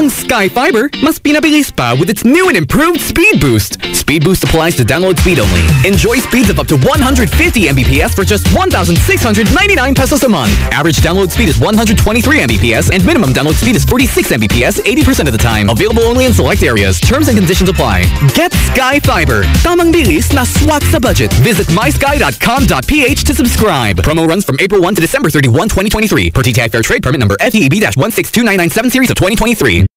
Ang Sky Fiber mas pinabilis pa with its new and improved Speed Boost. Speed Boost applies to download speed only. Enjoy speeds of up to 150 Mbps for just 1,699 pesos a month. Average download speed is 123 Mbps and minimum download speed is 46 Mbps 80% of the time. Available only in select areas. Terms and conditions apply. Get Sky Fiber. Tamang bilis na swak sa budget. Visit mysky.com.ph to subscribe. Promo runs from April 1 to December 31, 2023. Per TTI Fair Trade Permit number FEB-1629997 series of 2023.